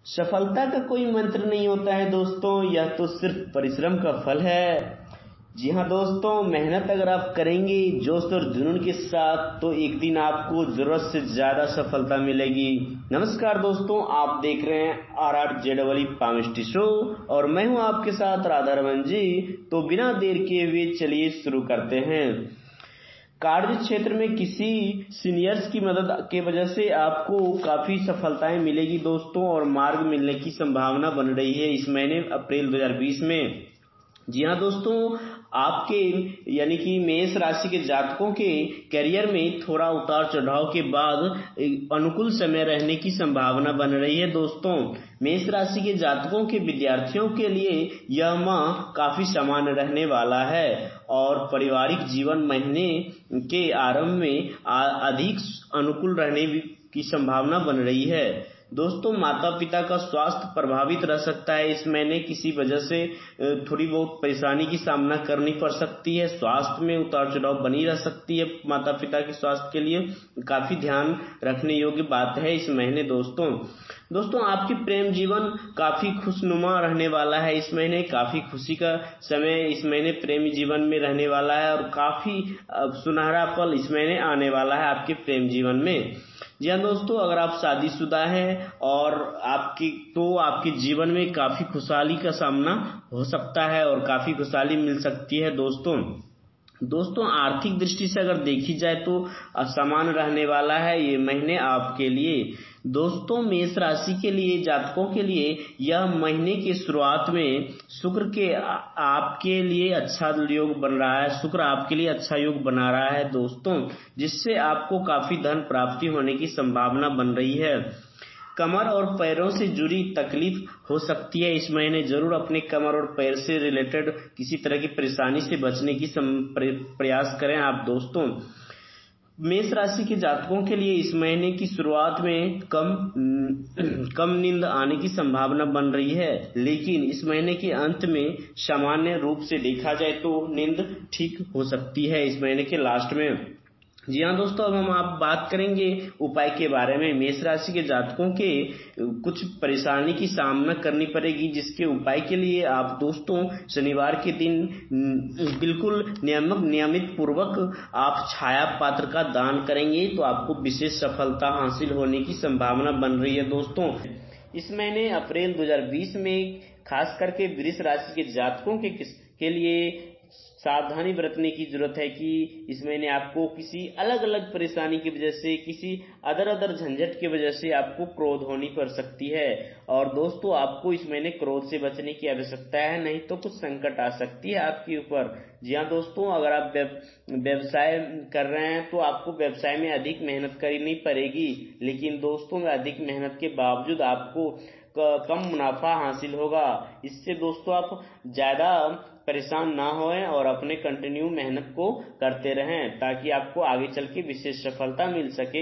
सफलता का कोई मंत्र नहीं होता है दोस्तों, यह तो सिर्फ परिश्रम का फल है। जी हाँ दोस्तों, मेहनत अगर आप करेंगे जोश और जुनून के साथ तो एक दिन आपको जरूरत से ज्यादा सफलता मिलेगी। नमस्कार दोस्तों, आप देख रहे हैं RRJEE पामिस्ट्री शो और मैं हूं आपके साथ राधा रमन जी। तो बिना देर किए हुए चलिए शुरू करते हैं। कार्य क्षेत्र में किसी सीनियर्स की मदद के वजह से आपको काफी सफलताएं मिलेगी दोस्तों, और मार्ग मिलने की संभावना बन रही है इस महीने अप्रैल 2020 में। जी हाँ दोस्तों, आपके यानी कि मेष राशि के जातकों के करियर में थोड़ा उतार चढ़ाव के बाद अनुकूल समय रहने की संभावना बन रही है दोस्तों। मेष राशि के जातकों के विद्यार्थियों के लिए यह माह काफी सामान्य रहने वाला है और पारिवारिक जीवन महीने के आरंभ में अधिक अनुकूल रहने की संभावना बन रही है दोस्तों। माता पिता का स्वास्थ्य प्रभावित रह सकता है इस महीने, किसी वजह से थोड़ी बहुत परेशानी की सामना करनी पड़ सकती है। स्वास्थ्य में उतार चढ़ाव बनी रह सकती है। माता पिता के स्वास्थ्य के लिए काफी ध्यान रखने योग्य बात है इस महीने दोस्तों आपकी प्रेम जीवन काफी खुशनुमा रहने वाला है इस महीने। काफी खुशी का समय इस महीने प्रेमी जीवन में रहने वाला है और काफी सुनहरा पल इस महीने आने वाला है आपके प्रेम जीवन में। जी हाँ दोस्तों, अगर आप शादीशुदा हैं और आपके जीवन में काफी खुशहाली का सामना हो सकता है और काफी खुशहाली मिल सकती है दोस्तों आर्थिक दृष्टि से अगर देखी जाए तो असमान रहने वाला है ये महीने आपके लिए दोस्तों। मेष राशि के लिए जातकों के लिए यह महीने की शुरुआत में शुक्र के आपके लिए अच्छा योग बन रहा है। शुक्र आपके लिए अच्छा योग बना रहा है दोस्तों, जिससे आपको काफी धन प्राप्ति होने की संभावना बन रही है। कमर और पैरों से जुड़ी तकलीफ हो सकती है इस महीने। जरूर अपने कमर और पैर से रिलेटेड किसी तरह की परेशानी से बचने की प्रयास करें आप दोस्तों। मेष राशि के जातकों के लिए इस महीने की शुरुआत में कम नींद आने की संभावना बन रही है, लेकिन इस महीने के अंत में सामान्य रूप से देखा जाए तो नींद ठीक हो सकती है इस महीने के लास्ट में। जी हाँ दोस्तों, अब हम आप बात करेंगे उपाय के बारे में। मेष राशि के जातकों के कुछ परेशानी की सामना करनी पड़ेगी, जिसके उपाय के लिए आप दोस्तों शनिवार के दिन बिल्कुल नियमित पूर्वक आप छाया पात्र का दान करेंगे तो आपको विशेष सफलता हासिल होने की संभावना बन रही है दोस्तों। इस महीने अप्रैल 2020 में खास करके वृष राशि के जातकों के लिए सावधानी बरतने की जरूरत है कि इस महीने आपको किसी अलग अलग परेशानी की वजह से, किसी अदर झंझट की वजह से आपको क्रोध होनी पड़ सकती है। और दोस्तों आपको इस महीने क्रोध से बचने की आवश्यकता है, नहीं तो कुछ संकट आ सकती है आपके ऊपर। जी हाँ दोस्तों, अगर आप व्यवसाय कर रहे हैं तो आपको व्यवसाय में अधिक मेहनत करनी पड़ेगी, लेकिन दोस्तों अधिक मेहनत के बावजूद आपको कम मुनाफा हासिल होगा। इससे दोस्तों आप ज्यादा परेशान ना होएं और अपने कंटिन्यू मेहनत को करते रहें ताकि आपको आगे चल के विशेष सफलता मिल सके।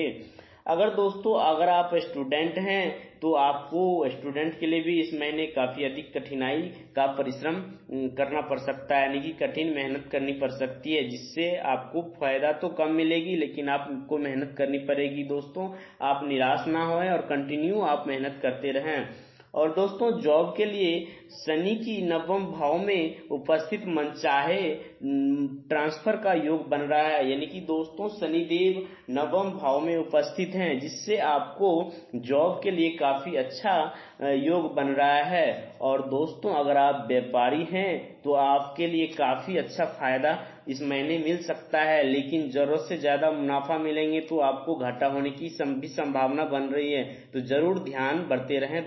अगर आप स्टूडेंट हैं तो आपको स्टूडेंट के लिए भी इस महीने काफी अधिक कठिनाई का परिश्रम करना पड़ सकता है, यानी कि कठिन मेहनत करनी पड़ सकती है, जिससे आपको फायदा तो कम मिलेगी लेकिन आपको मेहनत करनी पड़ेगी दोस्तों। आप निराश ना होएं और कंटिन्यू आप मेहनत करते रहें। और दोस्तों जॉब के लिए शनि की नवम भाव में उपस्थित मनचाहे ट्रांसफर का योग बन रहा है, यानी कि दोस्तों शनिदेव नवम भाव में उपस्थित हैं, जिससे आपको जॉब के लिए काफी अच्छा योग बन रहा है। और दोस्तों अगर आप व्यापारी हैं तो आपके लिए काफी अच्छा फायदा इस महीने मिल सकता है, लेकिन जरूरत से ज्यादा मुनाफा मिलेंगे तो आपको घाटा होने की भी संभावना बन रही है, तो जरूर ध्यान बरते रहें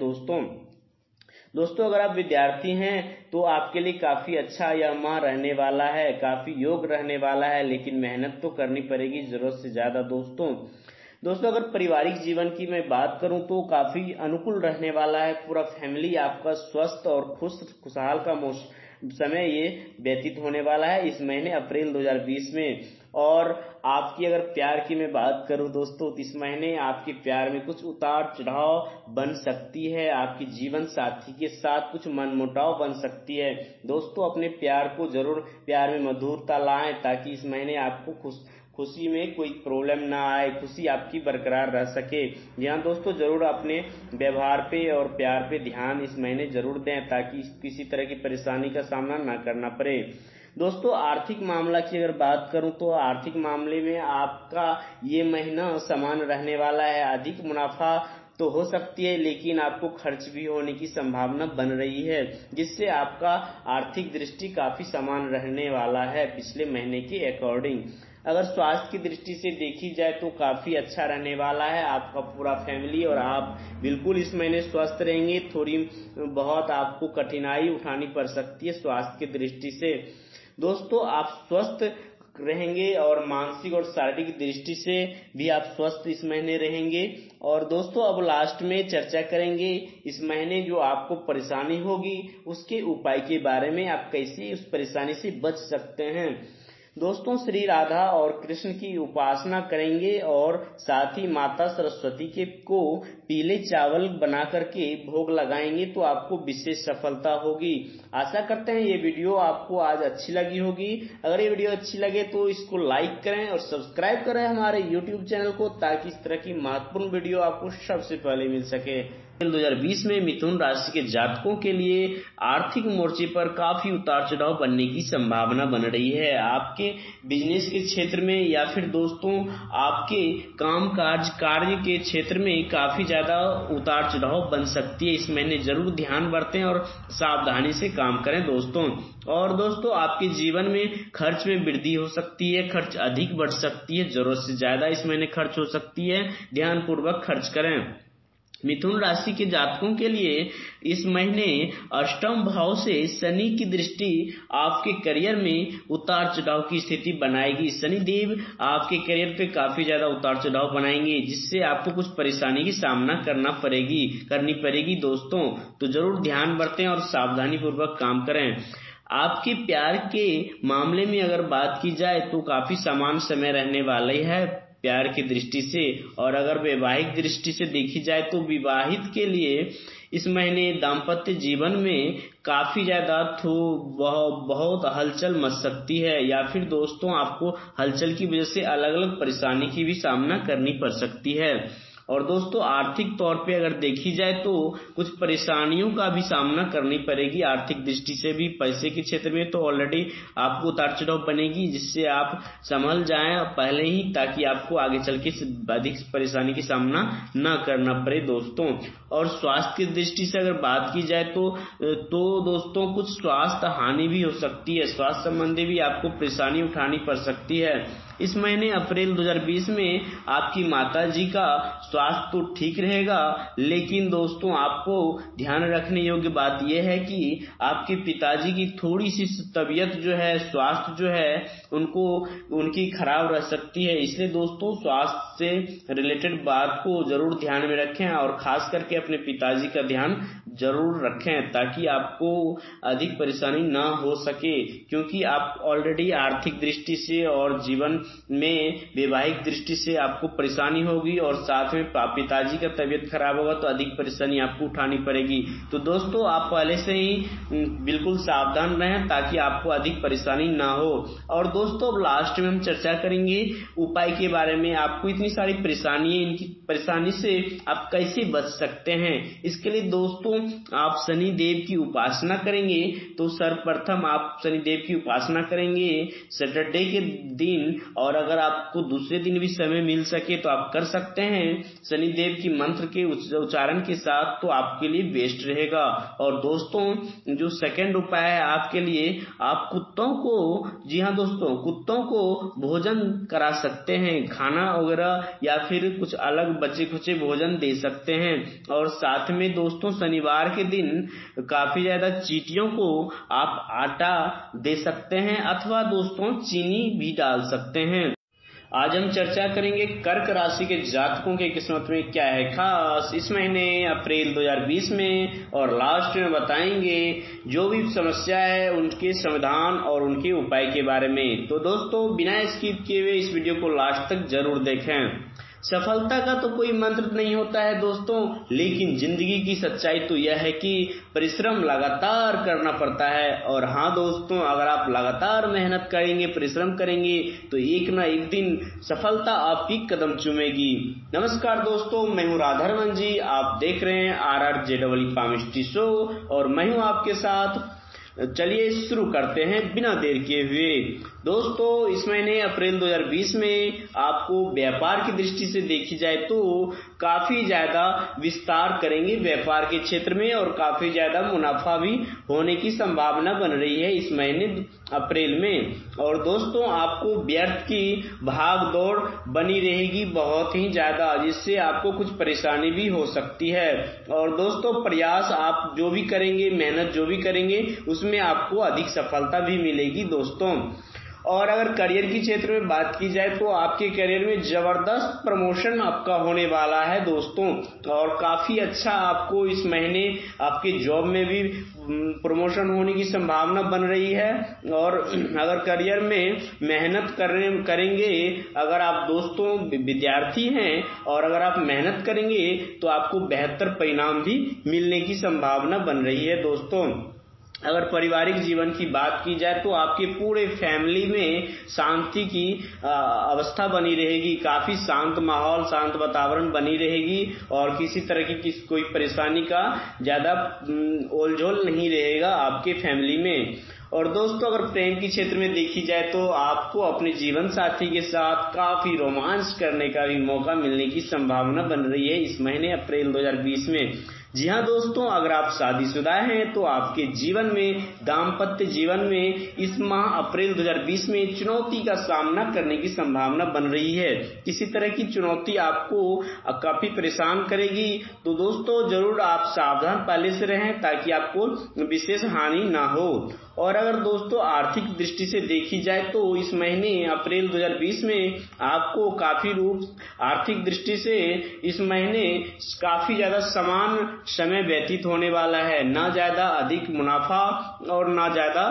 दोस्तों अगर आप विद्यार्थी हैं तो आपके लिए काफी अच्छा यह माह रहने वाला है, काफी योग रहने वाला है, लेकिन मेहनत तो करनी पड़ेगी जरूरत से ज्यादा दोस्तों अगर पारिवारिक जीवन की मैं बात करूं तो काफी अनुकूल रहने वाला है। पूरा फैमिली आपका स्वस्थ और खुशहाल का समय ये व्यतीत होने वाला है इस महीने अप्रैल 2020 में। और आपकी अगर प्यार की मैं बात करूं दोस्तों, इस महीने आपके प्यार में कुछ उतार चढ़ाव बन सकती है। आपकी जीवन साथी के साथ कुछ मनमुटाव बन सकती है दोस्तों। अपने प्यार को जरूर प्यार में मधुरता लाएं ताकि इस महीने आपको खुशी में कोई प्रॉब्लम ना आए, खुशी आपकी बरकरार रह सके। जी हाँ दोस्तों, जरूर अपने व्यवहार पे और प्यार पे ध्यान इस महीने जरूर दें ताकि किसी तरह की परेशानी का सामना ना करना पड़े। दोस्तों, आर्थिक मामला की अगर बात करूं तो आर्थिक मामले में आपका ये महीना समान रहने वाला है। अधिक मुनाफा तो हो सकती है, लेकिन आपको खर्च भी होने की संभावना बन रही है, जिससे आपका आर्थिक दृष्टि काफी समान रहने वाला है पिछले महीने के अकॉर्डिंग। अगर स्वास्थ्य की दृष्टि से देखी जाए तो काफी अच्छा रहने वाला है। आपका पूरा फैमिली और आप बिल्कुल इस महीने स्वस्थ रहेंगे। थोड़ी बहुत आपको कठिनाई उठानी पड़ सकती है स्वास्थ्य की दृष्टि से। दोस्तों, आप स्वस्थ रहेंगे और मानसिक और शारीरिक दृष्टि से भी आप स्वस्थ इस महीने रहेंगे। और दोस्तों, अब लास्ट में चर्चा करेंगे इस महीने जो आपको परेशानी होगी उसके उपाय के बारे में, आप कैसे उस परेशानी से बच सकते हैं। दोस्तों, श्री राधा और कृष्ण की उपासना करेंगे और साथ ही माता सरस्वती के को पीले चावल बना करके भोग लगाएंगे तो आपको विशेष सफलता होगी। आशा करते हैं ये वीडियो आपको आज अच्छी लगी होगी। अगर ये वीडियो अच्छी लगे तो इसको लाइक करें और सब्सक्राइब करें हमारे YouTube चैनल को, ताकि इस तरह की महत्वपूर्ण वीडियो आपको सबसे पहले मिल सके। 2020 में मिथुन राशि के जातकों के लिए आर्थिक मोर्चे पर काफी उतार चढ़ाव बनने की संभावना बन रही है। आपके बिजनेस के क्षेत्र में या फिर दोस्तों आपके कार्य के क्षेत्र में काफी ज्यादा उतार चढ़ाव बन सकती है। इस महीने जरूर ध्यान बरतें और सावधानी से काम करें दोस्तों। और दोस्तों, आपके जीवन में खर्च में वृद्धि हो सकती है, खर्च अधिक बढ़ सकती है, जरूरत से ज्यादा इस महीने खर्च हो सकती है। ध्यान पूर्वक खर्च करें। मिथुन राशि के जातकों के लिए इस महीने अष्टम भाव से शनि की दृष्टि आपके करियर में उतार चढ़ाव की स्थिति बनाएगी। शनि देव आपके करियर पे काफी ज्यादा उतार चढ़ाव बनाएंगे, जिससे आपको कुछ परेशानी की सामना करनी पड़ेगी दोस्तों। तो जरूर ध्यान बरतें और सावधानी पूर्वक काम करें। आपके प्यार के मामले में अगर बात की जाए तो काफी समान समय रहने वाला है प्यार की दृष्टि से। और अगर वैवाहिक दृष्टि से देखी जाए तो विवाहित के लिए इस महीने दाम्पत्य जीवन में काफी ज्यादा बहुत हलचल मच सकती है, या फिर दोस्तों आपको हलचल की वजह से अलग अलग परेशानी की भी सामना करनी पड़ सकती है। और दोस्तों, आर्थिक तौर पे अगर देखी जाए तो कुछ परेशानियों का भी सामना करनी पड़ेगी आर्थिक दृष्टि से भी। पैसे के क्षेत्र में तो ऑलरेडी आपको उतार चढ़ाव बनेगी, जिससे आप संभल जाएं पहले ही, ताकि आपको आगे चल के अधिक परेशानी की सामना न करना पड़े दोस्तों। और स्वास्थ्य की दृष्टि से अगर बात की जाए तो दोस्तों कुछ स्वास्थ्य हानि भी हो सकती है, स्वास्थ्य संबंधी भी आपको परेशानी उठानी पड़ सकती है। इस महीने अप्रैल 2020 में आपकी माता जी का स्वास्थ्य तो ठीक रहेगा, लेकिन दोस्तों आपको ध्यान रखने योग्य बात यह है कि आपके पिताजी की थोड़ी सी तबीयत जो है, स्वास्थ्य जो है उनकी खराब रह सकती है। इसलिए दोस्तों स्वास्थ्य से रिलेटेड बात को जरूर ध्यान में रखें और खास करके अपने पिताजी का ध्यान जरूर रखें, ताकि आपको अधिक परेशानी ना हो सके। क्योंकि आप ऑलरेडी आर्थिक दृष्टि से और जीवन में वैवाहिक दृष्टि से आपको परेशानी होगी, और साथ में पिताजी का तबीयत खराब होगा तो अधिक परेशानी आपको उठानी पड़ेगी। तो दोस्तों आप पहले से ही बिल्कुल सावधान रहें ताकि आपको अधिक परेशानी ना हो। और दोस्तों अब लास्ट में हम चर्चा करेंगे उपाय के बारे में। आपको इतनी सारी परेशानी है, इनकी परेशानी से आप कैसे बच सकते हैं। इसके लिए दोस्तों आप शनि देव की उपासना करेंगे। तो सर्वप्रथम आप शनि देव की उपासना करेंगे सैटरडे के दिन, और अगर आपको दूसरे दिन भी समय मिल सके तो आप कर सकते हैं शनि देव की मंत्र के उच्चारण के साथ, तो आपके लिए बेस्ट रहेगा। और दोस्तों जो सेकंड उपाय है आपके लिए, आप कुत्तों को, जी हाँ दोस्तों, कुत्तों को भोजन करा सकते हैं, खाना वगैरह या फिर कुछ अलग बचे खुचे भोजन दे सकते हैं। और साथ में दोस्तों शनिवार के दिन काफी ज्यादा चींटियों को आप आटा दे सकते हैं, अथवा दोस्तों चीनी भी डाल सकते हैं। आज हम चर्चा करेंगे कर्क राशि के जातकों के किस्मत में क्या है खास इस महीने अप्रैल 2020 में, और लास्ट में बताएंगे जो भी समस्या है उनके समाधान और उनके उपाय के बारे में। तो दोस्तों बिना स्किप किए हुए इस वीडियो को लास्ट तक जरूर देखें। सफलता का तो कोई मंत्र नहीं होता है दोस्तों, लेकिन जिंदगी की सच्चाई तो यह है कि परिश्रम लगातार करना पड़ता है। और हाँ दोस्तों, अगर आप लगातार मेहनत करेंगे, परिश्रम करेंगे तो एक ना एक दिन सफलता आपकी कदम चूमेगी। नमस्कार दोस्तों, मैं हूँ राधारमन जी, आप देख रहे हैं RRJEE पामिस्ट्री शो और मैं हूँ आपके साथ। चलिए शुरू करते हैं बिना देर किए हुए। दोस्तों, इस महीने अप्रैल 2020 में आपको व्यापार की दृष्टि से देखी जाए तो काफी ज्यादा विस्तार करेंगे व्यापार के क्षेत्र में और काफी ज्यादा मुनाफा भी होने की संभावना बन रही है इस महीने अप्रैल में। और दोस्तों, आपको व्यर्थ की भाग दौड़ बनी रहेगी बहुत ही ज्यादा, जिससे आपको कुछ परेशानी भी हो सकती है। और दोस्तों, प्रयास आप जो भी करेंगे, मेहनत जो भी करेंगे, उसमें आपको अधिक सफलता भी मिलेगी दोस्तों। और अगर करियर की क्षेत्र में बात की जाए तो आपके करियर में जबरदस्त प्रमोशन आपका होने वाला है दोस्तों, और काफी अच्छा आपको इस महीने आपके जॉब में भी प्रमोशन होने की संभावना बन रही है। और अगर करियर में मेहनत करेंगे, अगर आप दोस्तों विद्यार्थी हैं और अगर आप मेहनत करेंगे तो आपको बेहतर परिणाम भी मिलने की संभावना बन रही है दोस्तों। अगर पारिवारिक जीवन की बात की जाए तो आपके पूरे फैमिली में शांति की अवस्था बनी रहेगी, काफी शांत माहौल, शांत वातावरण बनी रहेगी और किसी तरह की कोई परेशानी का ज्यादा ओलझोल नहीं रहेगा आपके फैमिली में। और दोस्तों, अगर प्रेम के क्षेत्र में देखी जाए तो आपको अपने जीवन साथी के साथ काफी रोमांस करने का भी मौका मिलने की संभावना बन रही है इस महीने अप्रैल 2020 में। जी हाँ दोस्तों, अगर आप शादीशुदा हैं तो आपके जीवन में, दाम्पत्य जीवन में इस माह अप्रैल 2020 में चुनौती का सामना करने की संभावना बन रही है। किसी तरह की चुनौती आपको काफी परेशान करेगी, तो दोस्तों जरूर आप सावधान पहले से रहें ताकि आपको विशेष हानि ना हो। और अगर दोस्तों आर्थिक दृष्टि से देखी जाए तो इस महीने अप्रैल 2020 में आपको काफी आर्थिक दृष्टि से इस महीने काफी ज्यादा समान समय व्यतीत होने वाला है, ना ज्यादा अधिक मुनाफा और ना ज्यादा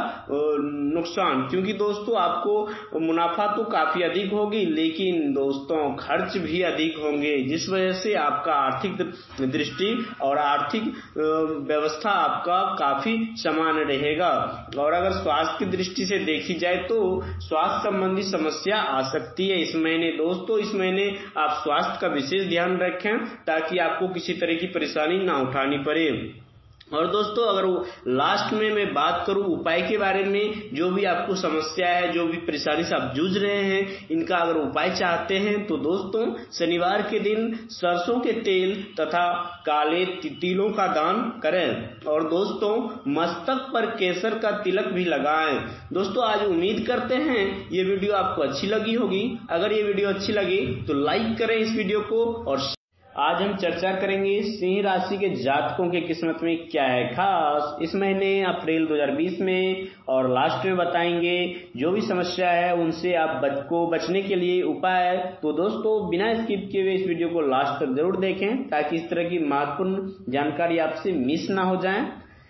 नुकसान। क्योंकि दोस्तों आपको मुनाफा तो काफी अधिक होगी, लेकिन दोस्तों खर्च भी अधिक होंगे, जिस वजह से आपका आर्थिक दृष्टि और आर्थिक व्यवस्था आपका काफी समान रहेगा। और अगर स्वास्थ्य की दृष्टि से देखी जाए तो स्वास्थ्य संबंधी समस्या आ सकती है इस महीने। दोस्तों, इस महीने आप स्वास्थ्य का विशेष ध्यान रखें ताकि आपको किसी तरह की परेशानी ना उठानी पड़े। और दोस्तों, अगर लास्ट में मैं बात करूं उपाय के बारे में, जो भी आपको समस्या है, जो भी परेशानी से आप जूझ रहे हैं, इनका अगर उपाय चाहते हैं तो दोस्तों शनिवार के दिन सरसों के तेल तथा काले तिलों का दान करें। और दोस्तों मस्तक पर केसर का तिलक भी लगाएं। दोस्तों, आज उम्मीद करते हैं ये वीडियो आपको अच्छी लगी होगी। अगर ये वीडियो अच्छी लगी तो लाइक करें इस वीडियो को। और आज हम चर्चा करेंगे सिंह राशि के जातकों की किस्मत में क्या है खास इस महीने अप्रैल 2020 में, और लास्ट में बताएंगे जो भी समस्या है उनसे आप बचने के लिए उपाय। तो दोस्तों बिना स्किप किए हुए इस वीडियो को लास्ट तक जरूर देखें ताकि इस तरह की महत्वपूर्ण जानकारी आपसे मिस ना हो जाए।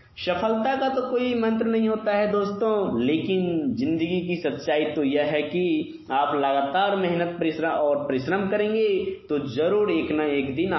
सफलता का तो कोई मंत्र नहीं होता है दोस्तों, लेकिन जिंदगी की सच्चाई तो यह है कि आप लगातार मेहनत परिश्रम करेंगे तो जरूर एक ना एक दिन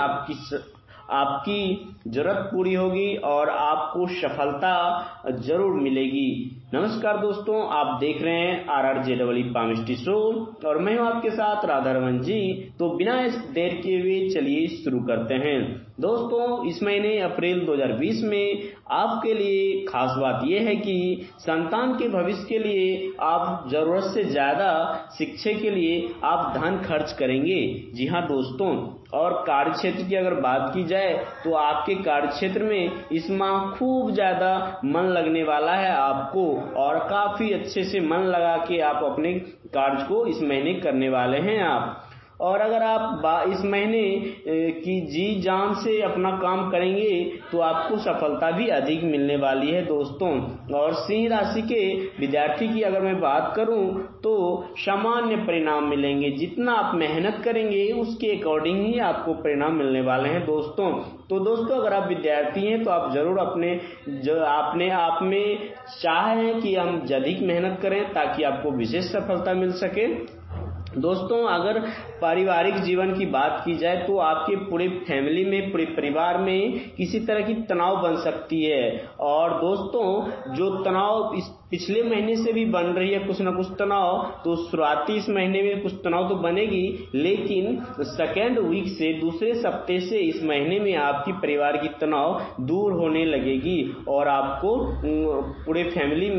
आपकी जरूरत पूरी होगी और आपको सफलता जरूर मिलेगी। नमस्कार दोस्तों, आप देख रहे हैं RRJEE पामिस्ट्री शो और मैं हूं आपके साथ राधारमन जी। तो बिना देर किए हुए चलिए शुरू करते हैं। दोस्तों, इस महीने अप्रैल 2020 में आपके लिए खास बात यह है कि संतान के भविष्य के लिए आप जरूरत से ज्यादा शिक्षा के लिए आप धन खर्च करेंगे। जी हाँ दोस्तों, और कार्य क्षेत्र की अगर बात की जाए तो आपके कार्य क्षेत्र में इस माह खूब ज्यादा मन लगने वाला है आपको, और काफी अच्छे से मन लगा के आप अपने कार्य को इस महीने करने वाले हैं आप। और अगर आप इस महीने की जी जान से अपना काम करेंगे तो आपको सफलता भी अधिक मिलने वाली है दोस्तों। और सिंह राशि के विद्यार्थी की अगर मैं बात करूं तो सामान्य परिणाम मिलेंगे, जितना आप मेहनत करेंगे उसके अकॉर्डिंग ही आपको परिणाम मिलने वाले हैं दोस्तों। तो दोस्तों, अगर आप विद्यार्थी हैं तो आप जरूर अपने आप में चाह है कि हम अधिक मेहनत करें ताकि आपको विशेष सफलता मिल सके। दोस्तों अगर पारिवारिक जीवन की बात की जाए तो आपके पूरे फैमिली में, पूरे परिवार में किसी तरह की तनाव बन सकती है। और दोस्तों जो तनाव इस पिछले महीने से भी बन रही है कुछ ना कुछ तनाव, तो शुरुआती इस महीने में कुछ तनाव तो बनेगी, लेकिन सेकेंड वीक से, दूसरे सप्ते से इस महीने में आपकी परिवार की तनाव दूर होने लगेगी और आपको पूरे फैमिली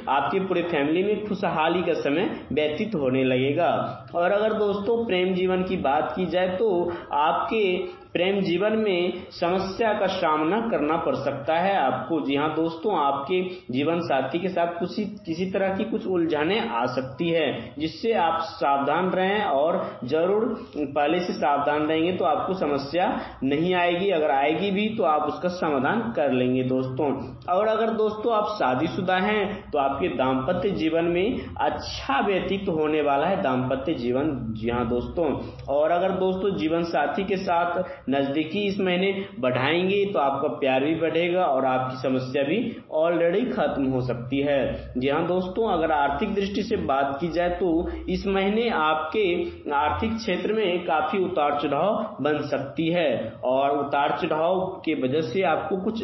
में खुशहाली का समय व्यतीत होने लगेगा। और अगर दोस्तों प्रेम जीवन की बात की जाए तो आपके प्रेम जीवन में समस्या का सामना करना पड़ सकता है आपको। जी हाँ दोस्तों, आपके जीवन साथी के साथ किसी तरह की कुछ उलझने आ सकती है, जिससे आप सावधान रहें और जरूर पहले से सावधान रहेंगे तो आपको समस्या नहीं आएगी। अगर आएगी भी तो आप उसका समाधान कर लेंगे दोस्तों। और अगर दोस्तों आप शादीशुदा हैं तो आपके दाम्पत्य जीवन में अच्छा व्यतीत होने वाला है दाम्पत्य जीवन। जी हाँ दोस्तों, और अगर दोस्तों जीवन साथी के साथ नजदीकी इस महीने बढ़ाएंगे तो आपका प्यार भी बढ़ेगा और आपकी समस्या भी ऑलरेडी खत्म हो सकती है। जी हाँ दोस्तों, अगर आर्थिक दृष्टि से बात की जाए तो इस महीने आपके आर्थिक क्षेत्र में काफी उतार चढ़ाव बन सकती है और उतार चढ़ाव के वजह से आपको कुछ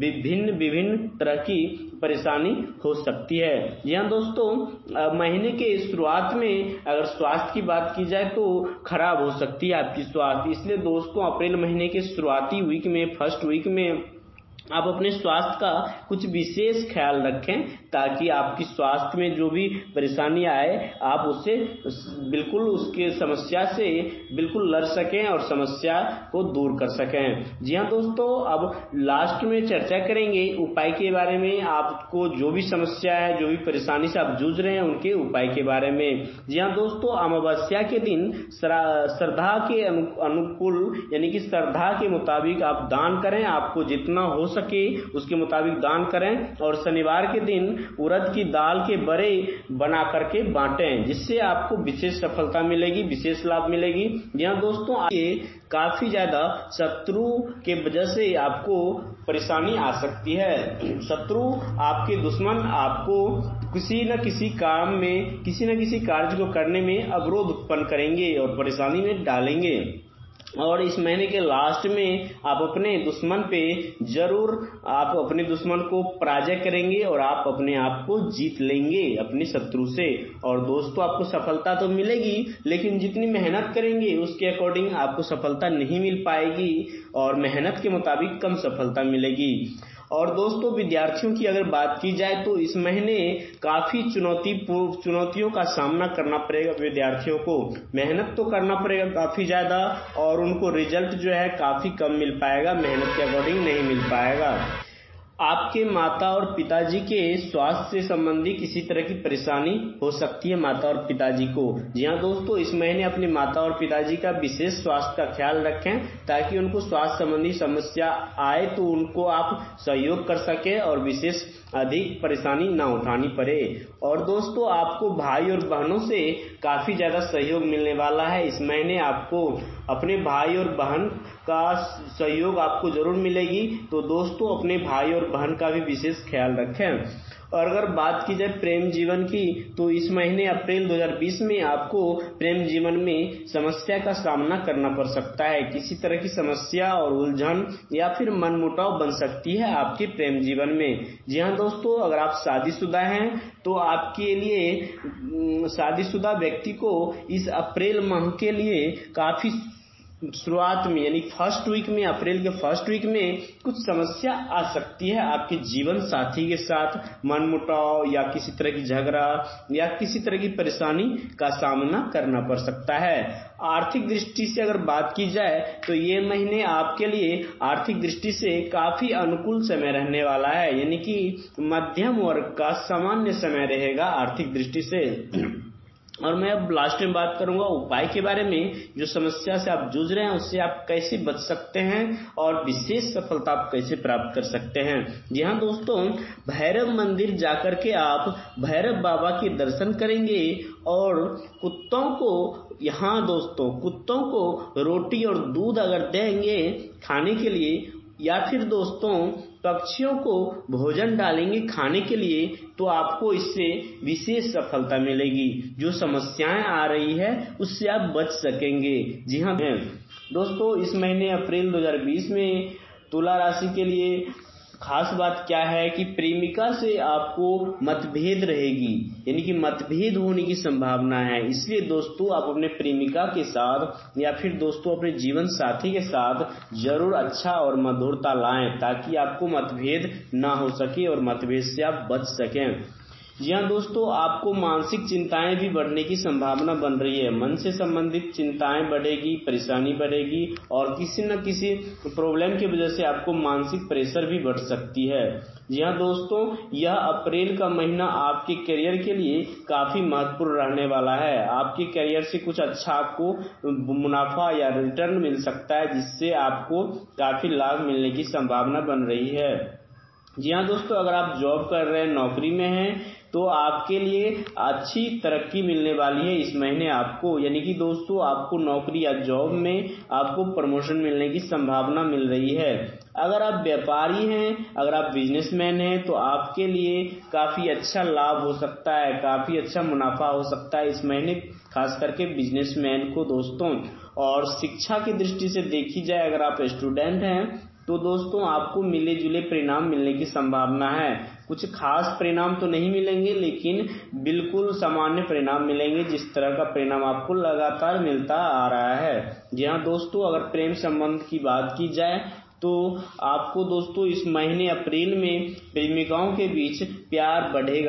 विभिन्न तरह की परेशानी हो सकती है। जी हाँ दोस्तों, महीने के शुरुआत में अगर स्वास्थ्य की बात की जाए तो खराब हो सकती है आपकी स्वास्थ्य। इसलिए दोस्तों अप्रैल महीने के शुरुआती वीक में, फर्स्ट वीक में आप अपने स्वास्थ्य का कुछ विशेष ख्याल रखें, ताकि आपकी स्वास्थ्य में जो भी परेशानी आए आप उससे बिल्कुल उसके समस्या से बिल्कुल लड़ सकें और समस्या को दूर कर सकें। जी हाँ दोस्तों, अब लास्ट में चर्चा करेंगे उपाय के बारे में। आपको जो भी समस्या है, जो भी परेशानी से आप जूझ रहे हैं, उनके उपाय के बारे में। जी हाँ दोस्तों, अमावस्या के दिन श्रद्धा के अनुकूल यानी कि श्रद्धा के मुताबिक आप दान करें, आपको जितना हो सके उसके मुताबिक दान करें। और शनिवार के दिन उड़द की दाल के बड़े बना करके बांटें, जिससे आपको विशेष सफलता मिलेगी, विशेष लाभ मिलेगी। यहाँ दोस्तों ये काफी ज्यादा शत्रु के वजह से आपको परेशानी आ सकती है। शत्रु, आपके दुश्मन आपको किसी न किसी काम में, किसी न किसी कार्य को करने में अवरोध उत्पन्न करेंगे और परेशानी में डालेंगे। और इस महीने के लास्ट में आप अपने दुश्मन को पराजय करेंगे और आप अपने आप को जीत लेंगे अपने शत्रु से। और दोस्तों आपको सफलता तो मिलेगी, लेकिन जितनी मेहनत करेंगे उसके अकॉर्डिंग आपको सफलता नहीं मिल पाएगी और मेहनत के मुताबिक कम सफलता मिलेगी। और दोस्तों विद्यार्थियों की अगर बात की जाए तो इस महीने काफी चुनौतियों का सामना करना पड़ेगा विद्यार्थियों को। मेहनत तो करना पड़ेगा काफी ज्यादा और उनको रिजल्ट जो है काफी कम मिल पाएगा, मेहनत के अकॉर्डिंग नहीं मिल पाएगा। आपके माता और पिताजी के स्वास्थ्य से संबंधी किसी तरह की परेशानी हो सकती है माता और पिताजी को। जी हाँ दोस्तों, इस महीने अपने माता और पिताजी का विशेष स्वास्थ्य का ख्याल रखें, ताकि उनको स्वास्थ्य संबंधी समस्या आए तो उनको आप सहयोग कर सके और विशेष अधिक परेशानी ना उठानी पड़े। और दोस्तों आपको भाई और बहनों से काफी ज्यादा सहयोग मिलने वाला है। इस महीने आपको अपने भाई और बहन का सहयोग आपको जरूर मिलेगी, तो दोस्तों अपने भाई और बहन का भी विशेष ख्याल रखें। और अगर बात की जाए प्रेम जीवन की, तो इस महीने अप्रैल 2020 में आपको प्रेम जीवन में समस्या का सामना करना पड़ सकता है। किसी तरह की समस्या और उलझन या फिर मनमुटाव बन सकती है आपके प्रेम जीवन में। जी हाँ दोस्तों, अगर आप शादीशुदा हैं तो आपके लिए शादीशुदा व्यक्ति को इस अप्रैल माह के लिए काफी शुरुआत में यानी फर्स्ट वीक में, अप्रैल के फर्स्ट वीक में कुछ समस्या आ सकती है आपके जीवन साथी के साथ। मनमुटाव या किसी तरह की झगड़ा या किसी तरह की परेशानी का सामना करना पड़ सकता है। आर्थिक दृष्टि से अगर बात की जाए तो ये महीने आपके लिए आर्थिक दृष्टि से काफी अनुकूल समय रहने वाला है, यानी कि मध्यम वर्ग का सामान्य समय रहेगा आर्थिक दृष्टि से। और मैं अब लास्ट में बात करूंगा उपाय के बारे में। जो समस्या से आप जूझ रहे हैं उससे आप कैसे बच सकते हैं और विशेष सफलता आप कैसे प्राप्त कर सकते हैं। जी हाँ दोस्तों, भैरव मंदिर जाकर के आप भैरव बाबा के दर्शन करेंगे और कुत्तों को रोटी और दूध अगर देंगे खाने के लिए या फिर दोस्तों पक्षियों को भोजन डालेंगे खाने के लिए, तो आपको इससे विशेष सफलता मिलेगी। जो समस्याएं आ रही है उससे आप बच सकेंगे। जी हाँ दोस्तों, इस महीने अप्रैल 2020 में तुला राशि के लिए खास बात क्या है कि प्रेमिका से आपको मतभेद रहेगी, यानी कि मतभेद होने की संभावना है। इसलिए दोस्तों आप अपने प्रेमिका के साथ या फिर दोस्तों अपने जीवन साथी के साथ जरूर अच्छा और मधुरता लाएं, ताकि आपको मतभेद ना हो सके और मतभेद से आप बच सकें। जी हाँ दोस्तों, आपको मानसिक चिंताएं भी बढ़ने की संभावना बन रही है। मन से संबंधित चिंताएं बढ़ेगी, परेशानी बढ़ेगी और किसी न किसी प्रॉब्लम की वजह से आपको मानसिक प्रेशर भी बढ़ सकती है। जी हाँ दोस्तों, यह अप्रैल का महीना आपके करियर के लिए काफी महत्वपूर्ण रहने वाला है। आपके करियर से कुछ अच्छा आपको मुनाफा या रिटर्न मिल सकता है, जिससे आपको काफी लाभ मिलने की संभावना बन रही है। जी हाँ दोस्तों, अगर आप जॉब कर रहे हैं, नौकरी में हैं, तो आपके लिए अच्छी तरक्की मिलने वाली है इस महीने आपको, यानी कि दोस्तों आपको नौकरी या जॉब में आपको प्रमोशन मिलने की संभावना मिल रही है। अगर आप व्यापारी हैं, अगर आप बिजनेसमैन हैं, तो आपके लिए काफी अच्छा लाभ हो सकता है, काफी अच्छा मुनाफा हो सकता है इस महीने, खास करके बिजनेसमैन को दोस्तों। और शिक्षा की दृष्टि से देखी जाए, अगर आप स्टूडेंट हैं तो दोस्तों आपको मिले जुले परिणाम मिलने की संभावना है। कुछ खास परिणाम तो नहीं मिलेंगे, लेकिन बिल्कुल सामान्य परिणाम मिलेंगे, जिस तरह का परिणाम आपको लगातार मिलता आ रहा है। जी हाँ दोस्तों, अगर प्रेम संबंध की बात की जाए तो आपको दोस्तों इस महीने अप्रैल में प्रेमिकाओं के बीच प्यार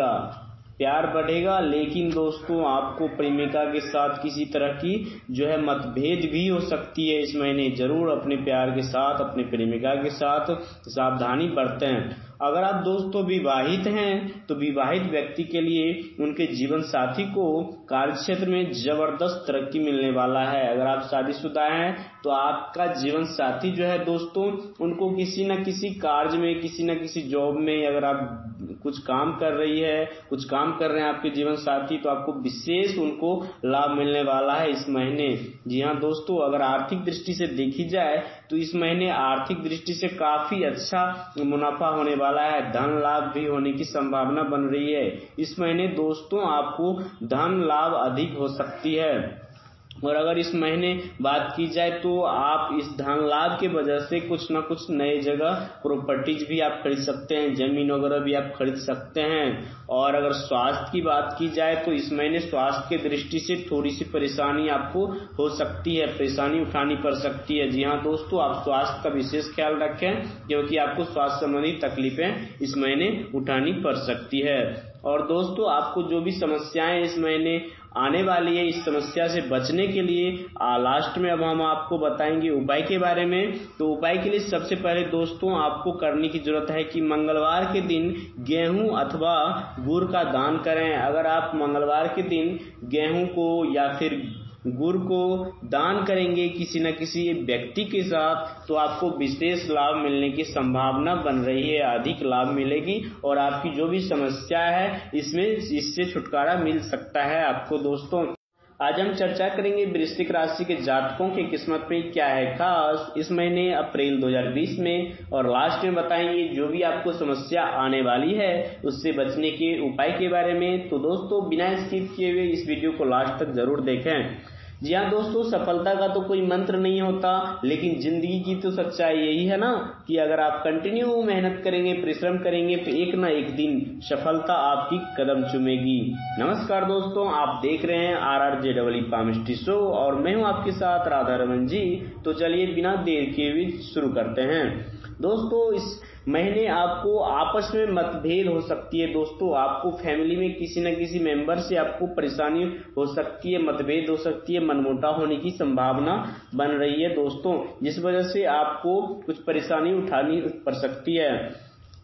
बढ़ेगा, लेकिन दोस्तों आपको प्रेमिका के साथ किसी तरह की जो है मतभेद भी हो सकती है इस महीने। जरूर अपने प्यार के साथ, अपने प्रेमिका के साथ सावधानी बरतें। अगर आप दोस्तों विवाहित हैं तो विवाहित व्यक्ति के लिए उनके जीवन साथी को कार्यक्षेत्र में जबरदस्त तरक्की मिलने वाला है। अगर आप शादीशुदा हैं तो आपका जीवन साथी जो है दोस्तों, उनको किसी न किसी कार्य में, किसी न किसी जॉब में, अगर आप कुछ काम कर रही है, कुछ काम कर रहे हैं आपके जीवन साथी, तो आपको विशेष उनको लाभ मिलने वाला है इस महीने। जी हाँ दोस्तों, अगर आर्थिक दृष्टि से देखी जाए तो इस महीने आर्थिक दृष्टि से काफी अच्छा मुनाफा होने वाला है, धन लाभ भी होने की संभावना बन रही है। इस महीने दोस्तों आपको धन लाभ अधिक हो सकती है। और अगर इस महीने बात की जाए तो आप इस धन लाभ के वजह से कुछ न कुछ नए जगह प्रॉपर्टीज भी आप खरीद सकते हैं, जमीन वगैरह भी आप खरीद सकते हैं। और अगर स्वास्थ्य की बात की जाए तो इस महीने स्वास्थ्य की दृष्टि से थोड़ी सी परेशानी आपको हो सकती है, परेशानी उठानी पड़ सकती है। जी हाँ दोस्तों, आप स्वास्थ्य का विशेष ख्याल रखें, क्योंकि आपको स्वास्थ्य संबंधी तकलीफें इस महीने उठानी पड़ सकती है। और दोस्तों आपको जो भी समस्याएं इस महीने आने वाली है, इस समस्या से बचने के लिए लास्ट में अब हम आपको बताएंगे उपाय के बारे में। तो उपाय के लिए सबसे पहले दोस्तों आपको करने की जरूरत है कि मंगलवार के दिन गेहूं अथवा गुड़ का दान करें। अगर आप मंगलवार के दिन गेहूं को या फिर गुड़ को दान करेंगे किसी न किसी व्यक्ति के साथ, तो आपको विशेष लाभ मिलने की संभावना बन रही है, अधिक लाभ मिलेगी और आपकी जो भी समस्या है इससे छुटकारा मिल सकता है आपको दोस्तों। आज हम चर्चा करेंगे वृश्चिक राशि के जातकों की किस्मत में क्या है खास इस महीने अप्रैल 2020 में, और लास्ट में बताएंगे जो भी आपको समस्या आने वाली है उससे बचने के उपाय के बारे में। तो दोस्तों बिना स्किप किए हुए इस वीडियो को लास्ट तक जरूर देखें। जी हाँ दोस्तों, सफलता का तो कोई मंत्र नहीं होता, लेकिन जिंदगी की तो सच्चाई यही है ना कि अगर आप कंटिन्यू मेहनत करेंगे, परिश्रम करेंगे, तो एक ना एक दिन सफलता आपकी कदम चूमेगी। नमस्कार दोस्तों, आप देख रहे हैं RRJEE पामिस्ट्री शो और मैं हूं आपके साथ राधा रमन जी। तो चलिए बिना देर किए हुए शुरू करते हैं। दोस्तों इस महीने आपको आपस में मतभेद हो सकती है दोस्तों, आपको फैमिली में किसी न किसी मेंबर से आपको परेशानी हो सकती है, मतभेद हो सकती है, मनमुटाव होने की संभावना बन रही है दोस्तों, जिस वजह से आपको कुछ परेशानी उठानी पड़ सकती है।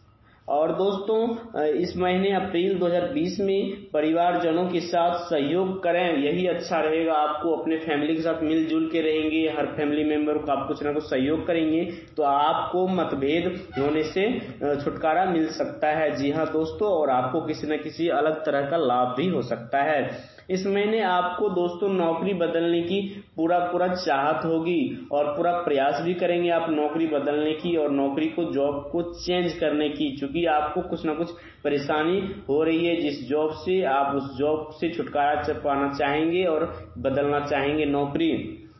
और दोस्तों इस महीने अप्रैल 2020 में परिवारजनों के साथ सहयोग करें, यही अच्छा रहेगा। आपको अपने फैमिली के साथ मिलजुल के रहेंगे, हर फैमिली मेंबर को आप कुछ ना कुछ सहयोग करेंगे तो आपको मतभेद होने से छुटकारा मिल सकता है। जी हाँ दोस्तों, और आपको किसी न किसी अलग तरह का लाभ भी हो सकता है। इस महीने आपको दोस्तों नौकरी बदलने की पूरा चाहत होगी और पूरा प्रयास भी करेंगे आप नौकरी बदलने की और नौकरी को, जॉब को चेंज करने की, क्योंकि आपको कुछ ना कुछ परेशानी हो रही है जिस जॉब से आप उस जॉब से छुटकारा पाना चाहेंगे और बदलना चाहेंगे नौकरी।